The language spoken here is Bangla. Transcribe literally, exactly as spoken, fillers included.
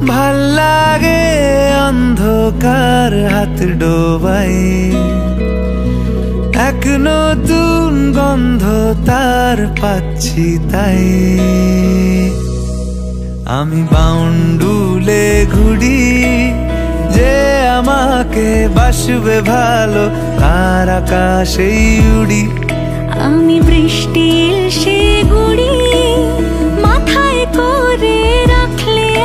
ভাল লাগে অন্ধকার হাত ডোবাই, এক নতুন গন্ধ তার পাচ্ছি তাই। আমি বাউন্ডুলে ঘুরি, যে আমাকে বাসবে ভালো তার আকাশেই উড়ি। আমি বৃষ্টির সে গুড়ি মাথায় করে